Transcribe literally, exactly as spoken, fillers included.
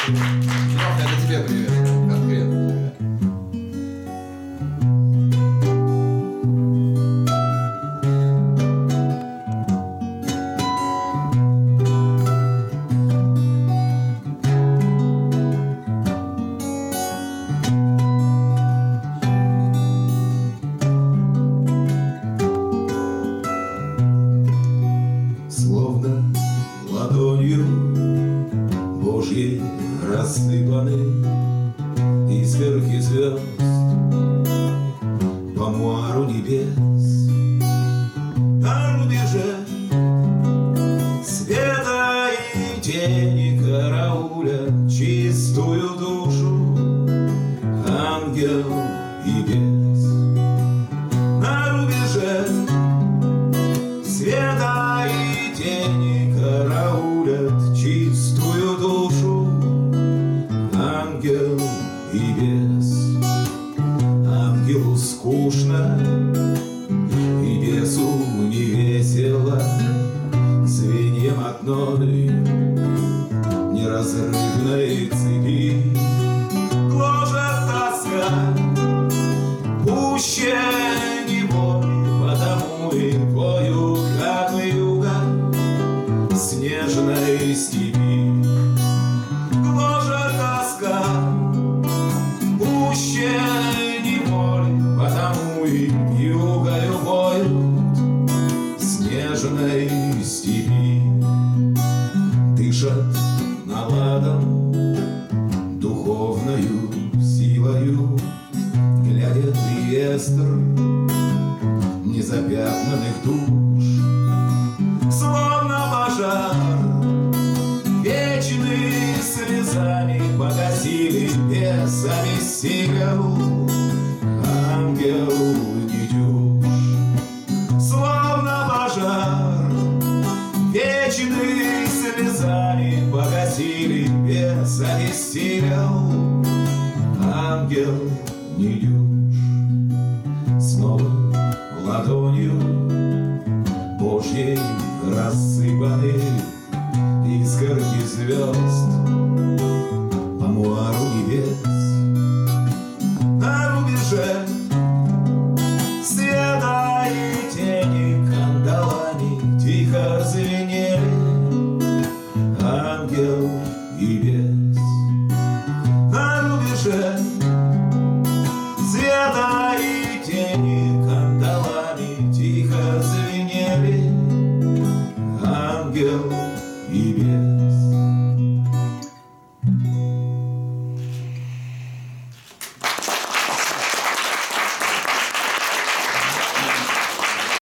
Иван, это тебе привет. Конкретно тебе. Словно ладонью Божьей рассыпаны искорки звезд по муару небес. На рубеже света и тени карауля чистую душу ангел и бес. На рубеже света и тени караулят чистую душу ангел и бес. Ангелу скучно и бесу не весело, звеньем одной неразрывной цепи гложет тоска пуще неволи, потому и пою, как вьюга снежной степи. Гложет тоска пуще неволи, потому и вьюгою поют снежной степи. Дышат наладом духовною силою, глядя в реестр незапятнанных душ. Словно пожар вечный слезами погасили бесами силу ангел Дидюш. Словно пожар вечный слезами погасили бесами силу ангел Дидюш. Снова ладонью Божьей рассыпаны искорки звезд по муару небес. На рубеже света и тени кандалами тихо звенели ангел и бес.